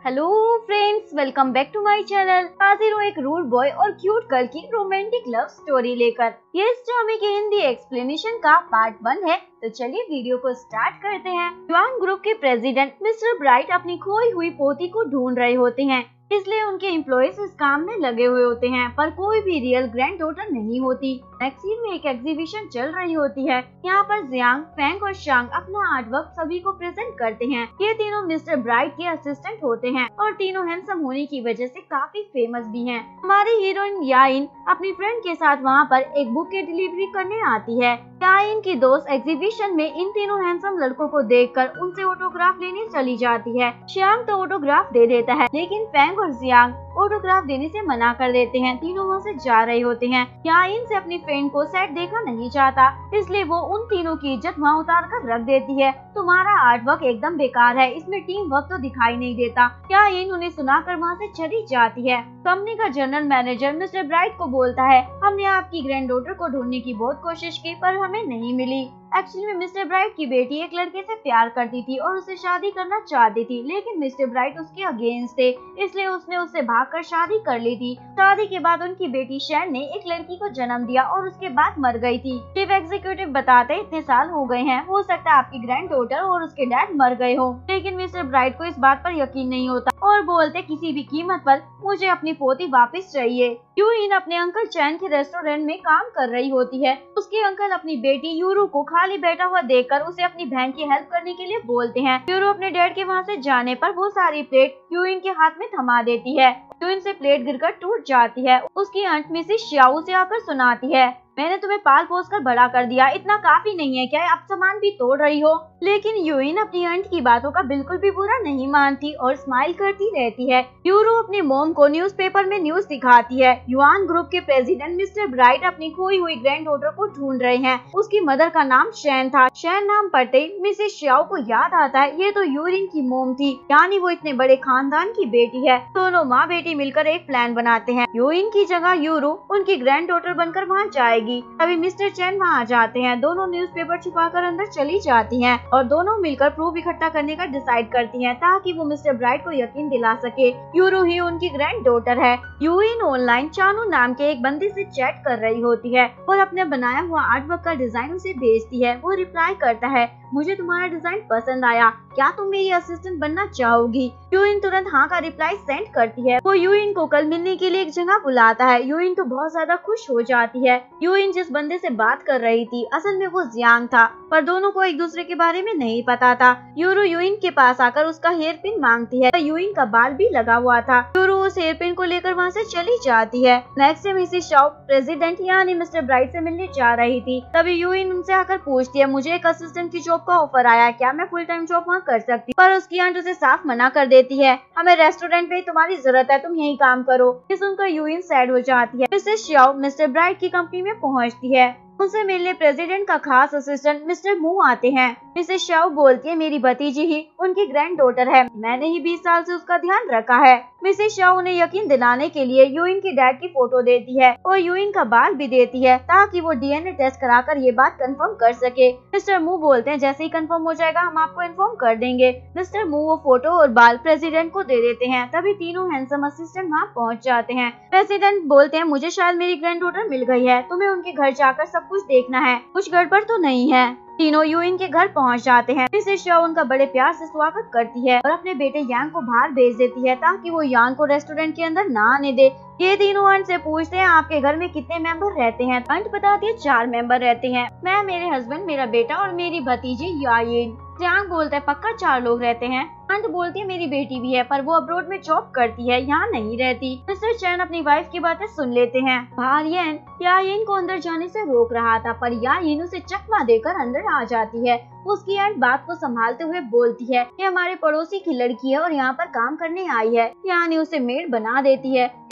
Hello friends, welcome back to my channel. हाजिर हूँ एक रूड बॉय और क्यूट गर्ल की रोमांटिक लव स्टोरी लेकर। ये स्टोरी के हिंदी एक्सप्लेनेशन का पार्ट 1 है, तो चलिए वीडियो को स्टार्ट करते हैं। युआन ग्रुप के प्रेसिडेंट मिस्टर ब्राइट अपनी खोई हुई पोती को ढूंढ रहे होते हैं, इसलिए उनके एम्प्लॉइज इस काम में लगे हुए होते हैं, पर कोई भी रियल ग्रैंड डॉटर नहीं होती। नेक्स्ट सीन में एक एग्जीबिशन चल रही होती है। यहाँ पर जियांग, फैंग और शांग अपना आर्ट वर्क सभी को प्रेजेंट करते हैं। ये तीनों मिस्टर ब्राइट के असिस्टेंट होते हैं और तीनों हैंडसम होने की वजह से काफी फेमस भी हैं। हमारी हीरोइन याइन अपनी फ्रेंड के साथ वहाँ पर एक बुक की डिलीवरी करने आती है। याइन की दोस्त एग्जीबिशन में इन तीनों हैंडसम लड़कों को देखकर उनसे ऑटोग्राफ लेने चली जाती है। शांग तो ऑटोग्राफ दे देता है, लेकिन फैंग और जियांग ऑटोग्राफ देने से मना कर देते हैं। तीनों वहाँ से जा रहे होते हैं। याइन से अपनी फ्रेंड को सैड देखा नहीं चाहता, इसलिए वो उन तीनों की इज्जत वहाँ उतार कर रख देती है। तुम्हारा आर्ट वर्क एकदम बेकार है, इसमें टीम वर्क तो दिखाई नहीं देता। याइन उन्हें सुनाकर वहाँ से चली जाती है। कंपनी का जनरल मैनेजर मिस्टर ब्राइट को बोलता है, हमने आपकी ग्रैंड डॉटर को ढूंढने की बहुत कोशिश की, पर हमें नहीं मिली। एक्चुअली में मिस्टर ब्राइट की बेटी एक लड़के से प्यार करती थी और उसे शादी करना चाहती थी, लेकिन मिस्टर ब्राइट उसके अगेंस्ट थे, इसलिए उसने उससे भागकर शादी कर ली थी। शादी के बाद उनकी बेटी शैन ने एक लड़की को जन्म दिया और उसके बाद मर गई थी। चीफ एग्जीक्यूटिव बताते इतने साल हो गए हैं, हो सकता है आपकी ग्रैंड डॉटर और उसके डैड मर गए हो, लेकिन मिस्टर ब्राइट को इस बात पर यकीन नहीं होता और बोलते किसी भी कीमत पर मुझे अपनी पोती वापस चाहिए। यूइन अपने अंकल चैन के रेस्टोरेंट में काम कर रही होती है। उसके अंकल अपनी बेटी यूरू को खाली बैठा हुआ देखकर उसे अपनी बहन की हेल्प करने के लिए बोलते हैं। यूरू अपने डैड के वहाँ से जाने पर वो सारी प्लेट यूइन के हाथ में थमा देती है। यूइन से प्लेट गिरकर टूट जाती है। उसकी आंट मिसेस श्याओ से आकर सुनाती है, मैंने तुम्हें पाल पोस कर बड़ा कर दिया, इतना काफी नहीं है क्या? अब सामान भी तोड़ रही हो। लेकिन यूइन अपनी आंट की बातों का बिल्कुल भी बुरा नहीं मानती और स्माइल करती रहती है। यूरो अपनी मॉम को न्यूज़पेपर में न्यूज दिखाती है। युआन ग्रुप के प्रेसिडेंट मिस्टर ब्राइट अपनी खोई हुई ग्रैंड डॉटर को ढूंढ रहे हैं। उसकी मदर का नाम शैन था। शैन नाम पढ़ते मिसेस श्याओ को याद आता है, ये तो यूरिन की मॉम थी, यानी वो इतने बड़े खानदान की बेटी है। दोनों माँ बेटी मिलकर एक प्लान बनाते हैं। यूइन की जगह यूरो उनकी ग्रैंड डॉटर बनकर वहाँ जाएगी। तभी मिस्टर चैन वहाँ आ जाते हैं। दोनों न्यूज़पेपर छुपाकर अंदर चली जाती हैं और दोनों मिलकर प्रूफ इकट्ठा करने का डिसाइड करती हैं, ताकि वो मिस्टर ब्राइट को यकीन दिला सके यूरो ही उनकी ग्रैंड डॉटर है। यूइन ऑनलाइन चानू नाम के एक बंदे से चैट कर रही होती है और अपने बनाया हुआ आर्टवर्क का डिजाइन उसे भेजती है। वो रिप्लाई करता है, मुझे तुम्हारा डिजाइन पसंद आया, क्या तुम मेरी असिस्टेंट बनना चाहोगी? यूइन तुरंत हाँ का रिप्लाई सेंड करती है। वो यूइन को कल मिलने के लिए एक जगह बुलाता है। यूइन तो बहुत ज्यादा खुश हो जाती है। यूइन जिस बंदे से बात कर रही थी असल में वो जियांग था, पर दोनों को एक दूसरे के बारे में नहीं पता था। यूरो यूइन के पास आकर उसका हेयर पिन मांगती है। यूइन का बाल भी लगा हुआ था। यूरो उस हेयर पिन को लेकर वहाँ से चली जाती है। Next time Mrs Shao president यानी मिस्टर ब्राइट से मिलने जा रही थी। तभी यूइन उनसे आकर पूछती है, मुझे एक असिस्टेंट की जॉब का ऑफर आया, क्या मैं फुल टाइम जॉब वहाँ कर सकती? पर उसकी आंट उसे साफ मना कर देती है, हमें रेस्टोरेंट में तुम्हारी जरूरत है, तुम यही काम करो। ये सुनकर यूइन सैड हो जाती है। मिसेस शाओ मिस्टर ब्राइट की कंपनी में पहुँचती है। उनसे मिलने प्रेसिडेंट का खास असिस्टेंट मिस्टर मू आते हैं। मिसेस शाओ बोलती है, मेरी भतीजी ही उनकी ग्रैंड डॉटर है, मैंने ही 20 साल से उसका ध्यान रखा है। मिसेस शाओ उन्हें यकीन दिलाने के लिए यूइन के डैड की फोटो देती है और यूइन का बाल भी देती है, ताकि वो डीएनए टेस्ट कराकर ये बात कंफर्म कर सके। मिस्टर मू बोलते हैं, जैसे ही कंफर्म हो जाएगा हम आपको इन्फॉर्म कर देंगे। मिस्टर मू वो फोटो और बाल प्रेसिडेंट को दे देते हैं। तभी तीनों हैंडसम असिस्टेंट वहाँ पहुँच जाते हैं। प्रेसिडेंट बोलते हैं, मुझे शायद मेरी ग्रैंड डॉटर मिल गई है, तुम्हें उनके घर जाकर सब कुछ देखना है, कुछ गड़बड़ तो नहीं है। तीनों यूइन के घर पहुंच जाते हैं। मिसेस शाओ उनका बड़े प्यार से स्वागत करती है और अपने बेटे यांग को बाहर भेज देती है, ताकि वो यांग को रेस्टोरेंट के अंदर ना आने दे। ये तीनों आंट से पूछते हैं, आपके घर में कितने मेंबर रहते हैं? आंट बताती है 4 मेंबर रहते हैं, मैं, मेरे हस्बैंड, मेरा बेटा और मेरी भतीजी याइन। यांग बोलता है, पक्का 4 लोग रहते हैं? आंट बोलती है, मेरी बेटी भी है, पर वो अब्रॉड में जॉब करती है, यहाँ नहीं रहती। मिस्टर चैन अपनी वाइफ की बातें सुन लेते हैं। बाहर याइन को अंदर जाने से रोक रहा था, पर याइन उसे चकमा देकर अंदर आ जाती है। उसकी आंट बात को संभालते हुए बोलती है, ये हमारे पड़ोसी की लड़की है और यहाँ पर काम करने आई है, यानी उसे मेड बना देती है।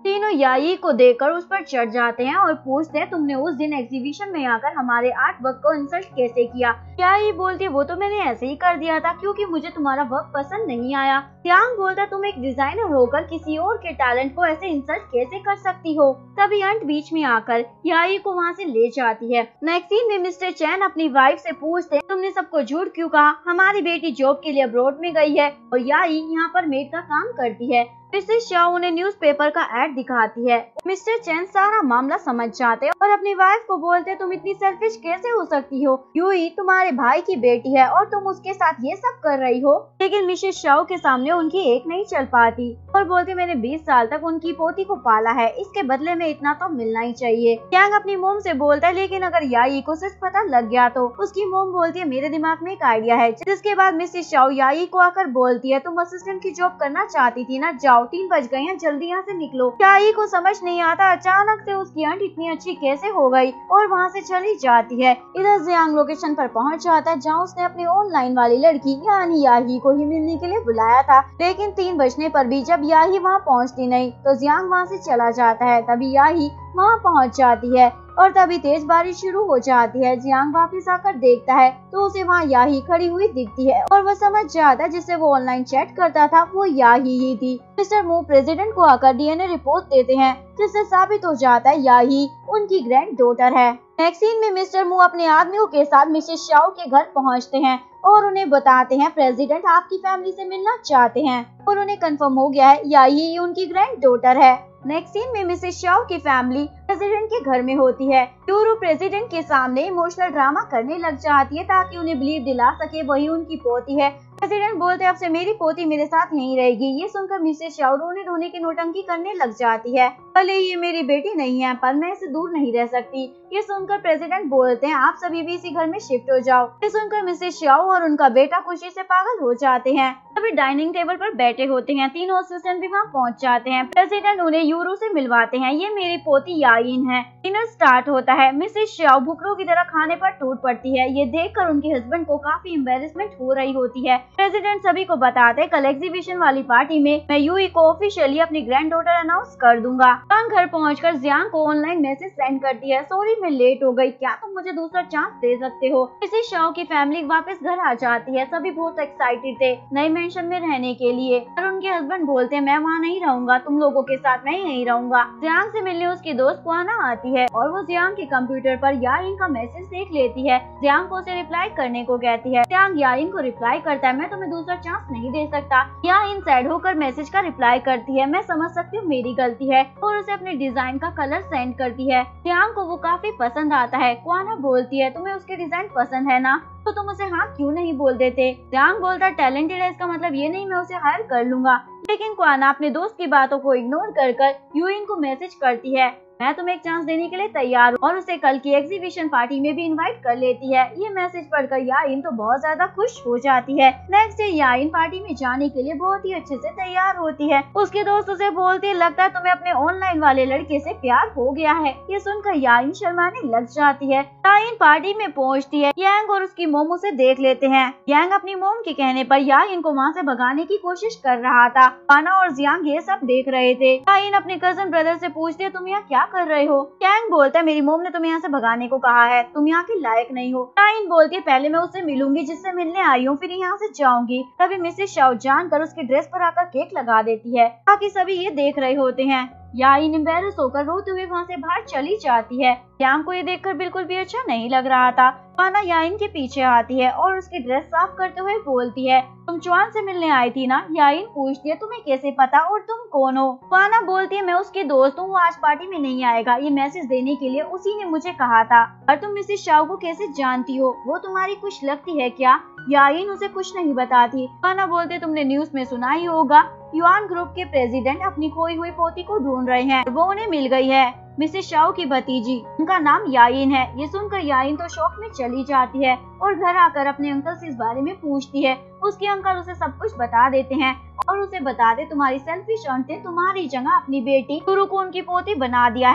तीनों याई को देखकर उस पर चढ़ जाते हैं और पूछते हैं तुमने उस दिन एग्जीबिशन में आकर हमारे आर्ट वर्क को इंसल्ट कैसे किया। याई बोलती है वो तो मैंने ऐसे ही कर दिया था क्योंकि मुझे तुम्हारा वर्क पसंद नहीं आया। जियांग बोलता तुम एक डिजाइनर होकर किसी और के टैलेंट को ऐसे इंसल्ट कैसे कर सकती हो। तभी अंट बीच में आकर याई को वहाँ से ले जाती है। नेक्स्ट सीन में मिस्टर चैन अपनी वाइफ से पूछते हैं तुमने सबको झूठ क्यों कहा, हमारी बेटी जॉब के लिए अब्रॉड में गई है और याई यहाँ पर मेड का काम करती है। मिसेस शाओ उन्हें न्यूज़पेपर का एड दिखाती है। मिस्टर चैन सारा मामला समझ जाते हैं और अपनी वाइफ को बोलते हैं तुम इतनी सेल्फिश कैसे हो सकती हो, यूई तुम्हारे भाई की बेटी है और तुम उसके साथ ये सब कर रही हो। लेकिन मिसेस शाओ के सामने उनकी एक नहीं चल पाती और बोलते मैंने 20 साल तक उनकी पोती को पाला है, इसके बदले में इतना तो मिलना ही चाहिए। यांग अपनी मोम से बोलता है लेकिन अगर याई को सच पता लग गया तो। उसकी मोम बोलती है मेरे दिमाग में एक आइडिया है। जिसके बाद मिसेस शाओ याई को आकर बोलती है तुम असिस्टेंट की जॉब करना चाहती थी ना, जाओ 3 बज गए हैं, जल्दी यहाँ से निकलो। याई को समझ नहीं आता अचानक से उसकी आंट इतनी अच्छी कैसे हो गई और वहाँ से चली जाती है। इधर जियांग लोकेशन पर पहुँच जाता है जहाँ उसने अपनी ऑनलाइन वाली लड़की यानी याही को ही मिलने के लिए बुलाया था। लेकिन 3 बजने पर भी जब याही वहाँ पहुँचती नहीं तो जियांग वहाँ से चला जाता है। तभी याही वहाँ पहुँच जाती है और तभी तेज बारिश शुरू हो जाती है। जियांग वापस आकर देखता है तो उसे वहाँ याही खड़ी हुई दिखती है और वो समझ जाता है जिससे वो ऑनलाइन चैट करता था वो याही ही थी। मिस्टर मू प्रेसिडेंट को आकर डीएनए रिपोर्ट देते हैं जिससे साबित हो जाता है याही उनकी ग्रैंड डॉटर है। नेक्स्ट सीन में मिस्टर मू अपने आदमियों के साथ मिसेस शाओ के घर पहुँचते हैं और उन्हें बताते हैं प्रेसिडेंट आपकी फैमिली से मिलना चाहते हैं और उन्हें कंफर्म हो गया है याही उनकी ग्रैंड डॉटर है। नेक्स्ट सीन में मिसेस शाओ की फैमिली प्रेसिडेंट के घर में होती है। टूरू प्रेसिडेंट के सामने इमोशनल ड्रामा करने लग जाती है ताकि उन्हें बिलीव दिला सके वही उनकी पोती है। प्रेसिडेंट बोलते अब से मेरी पोती मेरे साथ यहीं रहेगी। ये सुनकर मिसेस शाओ रोने धोने की नौटंकी करने लग जाती है। भले ये मेरी बेटी नहीं है पर मैं इसे दूर नहीं रह सकती। ये सुनकर प्रेसिडेंट बोलते हैं आप सभी भी इसी घर में शिफ्ट हो जाओ। ये सुनकर मिसेस शाओ और उनका बेटा खुशी से पागल हो जाते हैं। अभी डाइनिंग टेबल पर बैठे होते हैं। तीनों असिस्टेंट भी वहाँ पहुँच जाते हैं। प्रेसिडेंट उन्हें यूरो से मिलवाते हैं। ये मेरी पोती याइन है। डिनर स्टार्ट होता है। मिसेस शाओ भुखरों की तरह खाने पर टूट पड़ती है। ये देखकर उनके हस्बैंड को काफी एम्बेरसमेंट हो रही होती है। प्रेसिडेंट सभी को बताते हैं कल एग्जीबिशन वाली पार्टी में मैं यूई को ऑफिशियली अपनी ग्रैंड डॉटर अनाउंस कर दूंगा। जियांग घर पहुंचकर जियांग को ऑनलाइन मैसेज सेंड करती है सॉरी मैं लेट हो गई, क्या तुम मुझे दूसरा चांस दे सकते हो। मिसेस शाओ की फैमिली वापस घर आ जाती है। सभी बहुत एक्साइटेड थे नए मेंशन में रहने के लिए और उनके हस्बैंड बोलते हैं मैं वहाँ नहीं रहूंगा, तुम लोगों के साथ मैं यहीं रहूंगा। जियांग से मिलने उसकी दोस्त क्वाना आती है और वो जियांग के कंप्यूटर पर याइन का मैसेज देख लेती है। जियांग को उसे रिप्लाई करने को कहती है। जियांग याइन को रिप्लाई करता है मैं तुम्हें दूसरा चांस नहीं दे सकता। याइन सैड होकर मैसेज का रिप्लाई करती है मैं समझ सकती हूँ मेरी गलती है और उसे अपने डिजाइन का कलर सेंड करती है। जियांग को वो काफी पसंद आता है। क्वाना बोलती है तुम्हें उसके डिजाइन पसंद है ना, तो तुम उसे हाँ क्यों नहीं बोल देते। जियांग बोलता टैलेंटेड है इसका मतलब ये नहीं मैं उसे हायर कर लूंगा। लेकिन क्वाना अपने दोस्त की बातों को इग्नोर कर यूइन को मैसेज करती है मैं तुम्हें एक चांस देने के लिए तैयार हूँ और उसे कल की एग्जीबिशन पार्टी में भी इनवाइट कर लेती है। ये मैसेज पढ़कर याइन तो बहुत ज्यादा खुश हो जाती है। नेक्स्ट डे याइन पार्टी में जाने के लिए बहुत ही अच्छे से तैयार होती है। उसके दोस्त उसे बोलती है लगता है तुम्हें अपने ऑनलाइन वाले लड़के से प्यार हो गया है। ये सुनकर याइन शर्माने लग जाती है। याइन पार्टी में पहुँचती है। यांग और उसकी मोम उसे देख लेते हैं। यांग अपनी मोम के कहने पर याइन को वहाँ से भगाने की कोशिश कर रहा था। पाना और जियांग ये सब देख रहे थे। याइन अपने कजन ब्रदर से पूछती है तुम यहाँ क्या कर रहे हो। यांग बोलता है मेरी मोम ने तुम्हें यहाँ से भगाने को कहा है, तुम यहाँ के लायक नहीं हो। याइन बोलती है पहले मैं उससे मिलूंगी जिससे मिलने आई हूँ फिर यहाँ से जाऊंगी। तभी मिसेस शाओ जानकर उसकी ड्रेस पर आकर केक लगा देती है। बाकी सभी ये देख रहे होते हैं। याइन एम्बैरस होकर रोते हुए वहाँ से बाहर चली जाती है। यांग को ये देखकर बिल्कुल भी अच्छा नहीं लग रहा था। पाना याइन के पीछे आती है और उसकी ड्रेस साफ करते हुए बोलती है तुम चुआन से मिलने आई थी ना। याइन पूछती है तुम्हें कैसे पता और तुम कौन हो। पाना बोलती है मैं उसकी दोस्त हूँ, वो आज पार्टी में नहीं आएगा, ये मैसेज देने के लिए उसी ने मुझे कहा था। और तुम मिसेस शाओ को कैसे जानती हो, वो तुम्हारी कुछ लगती है क्या। याइन उसे कुछ नहीं बताती। पाना बोलते तुमने न्यूज में सुना ही होगा युआन ग्रुप के प्रेसिडेंट अपनी खोई हुई पोती को ढूंढ रहे हैं, वो उन्हें मिल गई है। मिसेस शाओ की भतीजी, उनका नाम याइन है। ये सुनकर याइन तो शौक में चली जाती है और घर आकर अपने अंकल से इस बारे में पूछती है। उसके अंकल उसे सब कुछ बता देते हैं और उसे बताते तुम्हारी सेल्फिश आंट ने तुम्हारी जगह अपनी बेटी टुरु को उनकी पोती बना दिया है।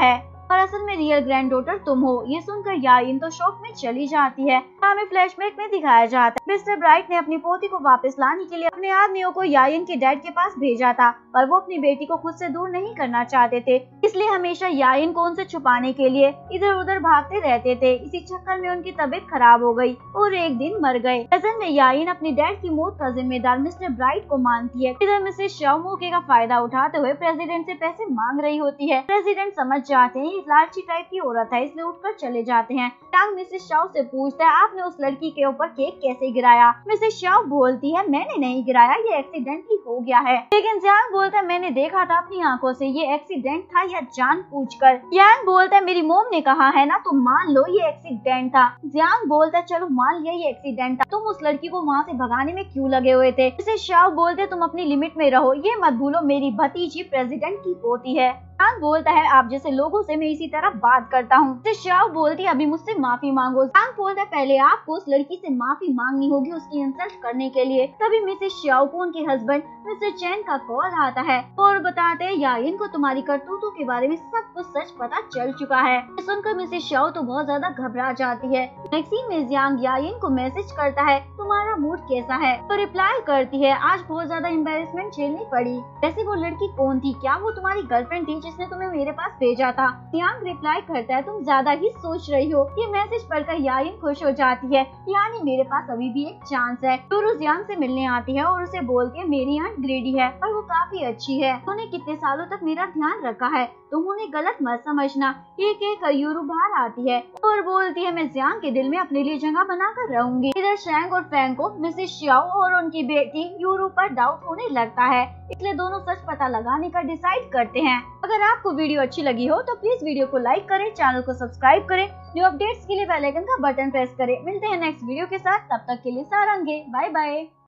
और असल में रियल ग्रैंड डॉटर तुम हो। ये सुनकर याइन तो शॉक में चली जाती है। हमें फ्लैशबैक में दिखाया जाता है मिस्टर ब्राइट ने अपनी पोती को वापस लाने के लिए अपने आदमियों को याइन के डैड के पास भेजा था, पर वो अपनी बेटी को खुद से दूर नहीं करना चाहते थे, इसलिए हमेशा याइन को उनसे छुपाने के लिए इधर उधर भागते रहते थे। इसी चक्कर में उनकी तबीयत खराब हो गई और एक दिन मर गए। प्रेजेंट में याइन अपने डैड की मौत का जिम्मेदार मिस्टर ब्राइट को मानती है। इधर मिसेस शाओ मौके का फायदा उठाते हुए प्रेसिडेंट से पैसे मांग रही होती है। प्रेसिडेंट समझ जाते हैं ये लालची टाइप की औरत है, इसलिए उठकर चले जाते हैं। टांग मिसेस शाओ से पूछता है आपने उस लड़की के ऊपर केक कैसे गिराया। मिसेस शाओ बोलती है मैंने नहीं गिराया, ये एक्सीडेंटली हो गया है। लेकिन जियांग बोलता है मैंने देखा था अपनी आंखों से, ये एक्सीडेंट था या जानबूझकर। जियांग बोलता है मेरी मॉम ने कहा है ना, तुम मान लो ये एक्सीडेंट था। जियांग बोलता है चलो मान लिया ये एक्सीडेंट था, तुम उस लड़की को वहाँ से भगाने में क्यों लगे हुए थे। मिसेस शाओ बोलते तुम अपनी लिमिट में रहो, ये मत भूलो मेरी भतीजी प्रेसिडेंट की पोती है। जियांग बोलता है आप जैसे लोगों से मैं इसी तरह बात करता हूँ। मिसेस शाओ बोलती है अभी मुझसे माफी मांगो। जियांग बोलता है पहले आपको उस लड़की से माफी मांगनी होगी उसकी इंसल्ट करने के लिए। तभी मिसेस शाओ को उनके हस्बैंड मिस्टर चैन का कॉल आता है और बताते हैं याइन को तुम्हारी करतूतों के बारे में सब कुछ सच पता चल चुका है। सुनकर मिसेस शाओ तो बहुत ज्यादा घबरा जाती है। नेक्स्ट सीन में जियांग याइन को मैसेज करता है तुम्हारा मूड कैसा है, तो रिप्लाई करती है आज बहुत ज्यादा एम्बैरेसमेंट झेलनी पड़ी। वैसे वो लड़की कौन थी, क्या वो तुम्हारी गर्लफ्रेंड थी जिसने तुम्हें मेरे पास भेजा था। जियांग रिप्लाई करता है तुम ज्यादा ही सोच रही हो। ये मैसेज पढ़कर याइन खुश हो जाती है, यानी मेरे पास अभी भी एक चांस है। टूरू जियांग से मिलने आती है और उसे बोलती है मेरी आंट ग्रेडी है और वो काफी अच्छी है, उन्होंने कितने सालों तक मेरा ध्यान रखा है, तुम उन्हें गलत मत समझना। एक एक यूरू बाहर आती है और बोलती है मैं जियांग के दिल में अपने लिए जगह बनाकर रहूंगी। इधर शैंग और फैंग को मिसेस शाओ और उनकी बेटी यूरू पर डाउट होने लगता है, इसलिए दोनों सच पता लगाने का डिसाइड करते हैं। अगर आपको वीडियो अच्छी लगी हो तो प्लीज वीडियो को लाइक करें, चैनल को सब्सक्राइब करें, न्यू अपडेट्स के लिए बेल आइकन का बटन प्रेस करें। मिलते हैं नेक्स्ट वीडियो के साथ, तब तक के लिए सारंगे, बाय बाय।